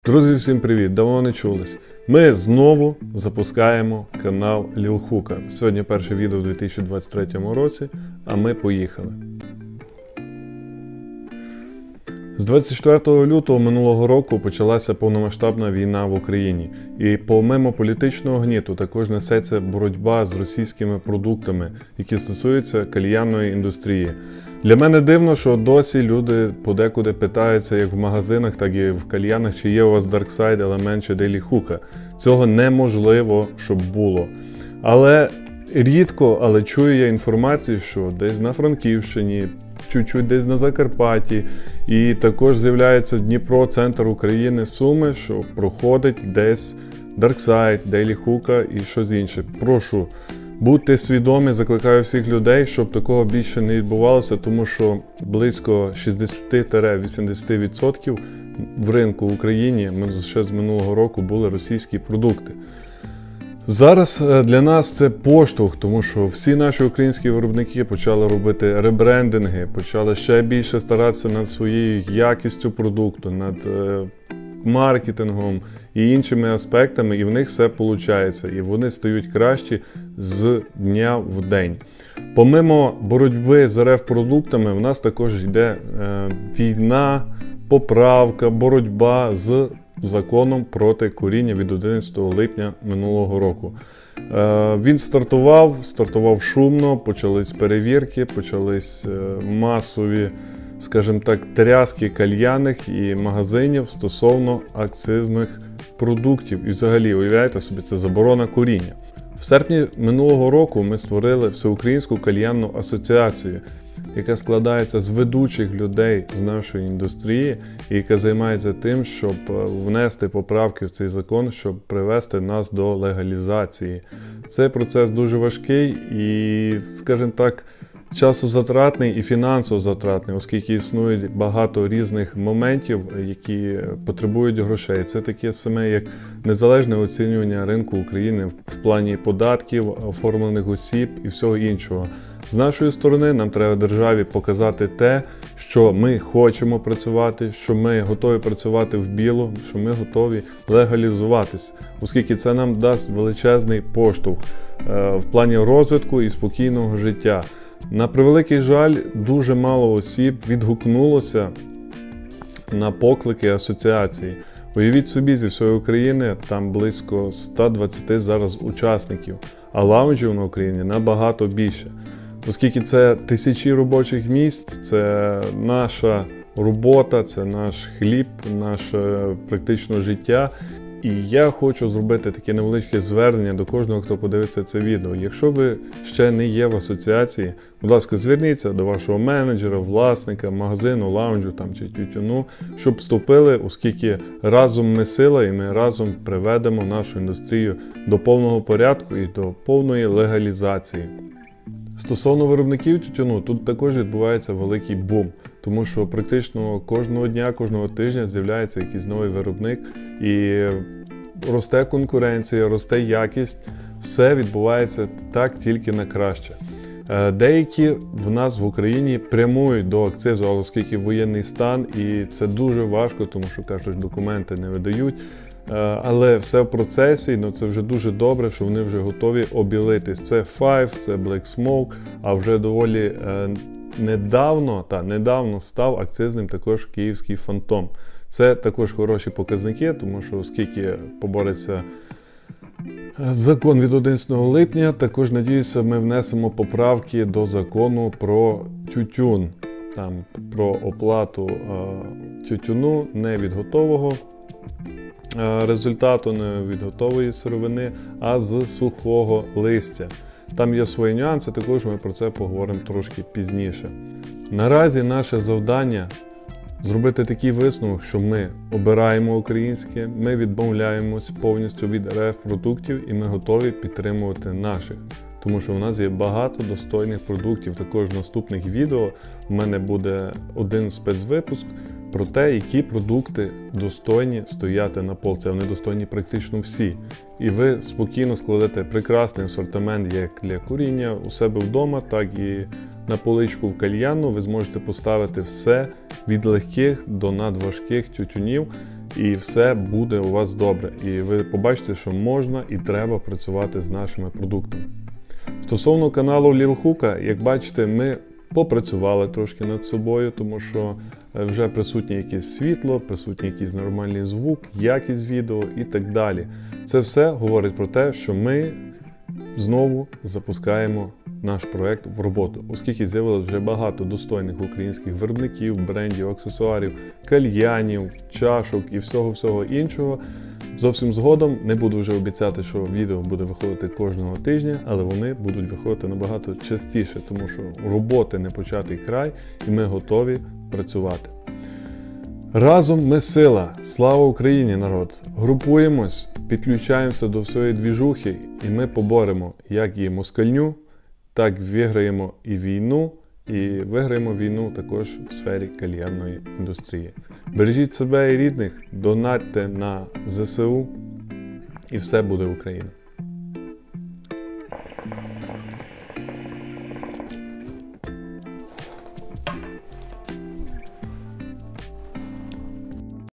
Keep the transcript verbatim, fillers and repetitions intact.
Друзі, всім привіт! Давно не чулись. Ми знову запускаємо канал Лілхука. Сьогодні перше відео у дві тисячі двадцять третьому році, а ми поїхали. З двадцять четвертого лютого минулого року почалася повномасштабна війна в Україні. І помимо політичного гніту також несеться боротьба з російськими продуктами, які стосуються кальянної індустрії. Для мене дивно, що досі люди подекуди питаються як в магазинах, так і в кальянах, чи є у вас Darkside елемент чи Лілхука. Цього неможливо, щоб було. Але рідко, але чую я інформацію, що десь на Франківщині, чуть-чуть десь на Закарпатті, і також з'являється Дніпро, центр України, Суми, що проходить десь Darkside, Лілхука і щось інше. Прошу, будьте свідомі, закликаю всіх людей, щоб такого більше не відбувалося, тому що близько шістдесят-вісімдесят відсотків в ринку в Україні ще з минулого року були російські продукти. Зараз для нас це поштовх, тому що всі наші українські виробники почали робити ребрендинги, почали ще більше старатися над своєю якістю продукту, над маркетингом і іншими аспектами, і в них все виходить. І вони стають кращі з дня в день. Помимо боротьби з РФ продуктами, в нас також йде е, війна, поправка, боротьба з законом проти куріння від одинадцятого липня минулого року. Е, він стартував, стартував шумно, почались перевірки, почались е, масові, скажімо так, тряски кальянних і магазинів стосовно акцизних продуктів. І взагалі, уявляєте собі, це заборона куріння. В серпні минулого року ми створили Всеукраїнську кальянну асоціацію, яка складається з ведучих людей з нашої індустрії і яка займається тим, щоб внести поправки в цей закон, щоб привести нас до легалізації. Цей процес дуже важкий і, скажімо так, часозатратний і фінансово затратний, оскільки існують багато різних моментів, які потребують грошей. Це таке саме, як незалежне оцінювання ринку України в плані податків, оформлених осіб і всього іншого. З нашої сторони нам треба державі показати те, що ми хочемо працювати, що ми готові працювати в білу, що ми готові легалізуватись, оскільки це нам дасть величезний поштовх в плані розвитку і спокійного життя. На превеликий жаль, дуже мало осіб відгукнулося на поклики асоціації. Уявіть собі, зі всієї України там близько ста двадцяти зараз учасників, а лаунжів на Україні набагато більше. Оскільки це тисячі робочих місць, це наша робота, це наш хліб, наше практично життя. І я хочу зробити таке невеличке звернення до кожного, хто подивиться це відео. Якщо ви ще не є в асоціації, будь ласка, зверніться до вашого менеджера, власника, магазину, лаунжу там, чи тютюну, щоб вступили, оскільки разом ми сила і ми разом приведемо нашу індустрію до повного порядку і до повної легалізації. Стосовно виробників тютюну, тут також відбувається великий бум, тому що практично кожного дня, кожного тижня з'являється якийсь новий виробник і росте конкуренція, росте якість, все відбувається так тільки на краще. Деякі в нас в Україні прямують до акцизу, оскільки воєнний стан, і це дуже важко, тому що, кажуть, документи не видають. Але все в процесі, ну це вже дуже добре, що вони вже готові обілитись. Це Five, це Black Smoke, а вже доволі е, недавно, та, недавно став акцизним також київський Фантом. Це також хороші показники, тому що оскільки побореться закон від одинадцятого липня, також, надіюся, ми внесемо поправки до закону про тютюн, там, про оплату е, тютюну не від готового результату, не від готової сировини, а з сухого листя. Там є свої нюанси, також ми про це поговоримо трошки пізніше. Наразі наше завдання зробити такий висновок, що ми обираємо українське, ми відмовляємось повністю від РФ продуктів і ми готові підтримувати наших. Тому що у нас є багато достойних продуктів. Також в наступних відео у мене буде один спецвипуск про те, які продукти достойні стояти на полці. Вони достойні практично всі. І ви спокійно складете прекрасний асортимент як для куріння у себе вдома, так і на поличку в кальянну. Ви зможете поставити все від легких до надважких тютюнів. і все буде у вас добре. І ви побачите, що можна і треба працювати з нашими продуктами. Стосовно каналу Лілхука, як бачите, ми попрацювали трошки над собою, тому що вже присутнє якесь світло, присутній якийсь нормальний звук, якість відео і так далі. Це все говорить про те, що ми знову запускаємо наш проект в роботу, оскільки з'явилось вже багато достойних українських виробників, брендів, аксесуарів, кальянів, чашок і всього-всього іншого. Зовсім згодом, не буду вже обіцяти, що відео буде виходити кожного тижня, але вони будуть виходити набагато частіше, тому що роботи не початий край і ми готові працювати. Разом ми сила! Слава Україні, народ! Групуємось, підключаємося до всієї двіжухи і ми поборемо як і москальню, так виграємо і війну, і виграємо війну також в сфері кальянної індустрії. Бережіть себе і рідних, донатьте на зе се у, і все буде Україна.